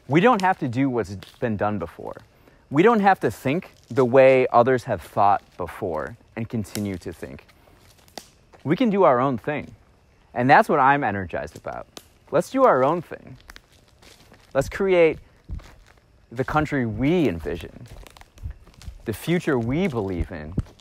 We don't have to do what's been done before. We don't have to think the way others have thought before and continue to think. We can do our own thing. And that's what I'm energized about. Let's do our own thing. Let's create the country we envision, the future we believe in,